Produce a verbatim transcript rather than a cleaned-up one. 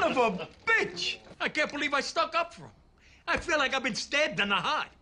of a bitch! I can't believe I stuck up for him. I feel like I've been stabbed in the heart.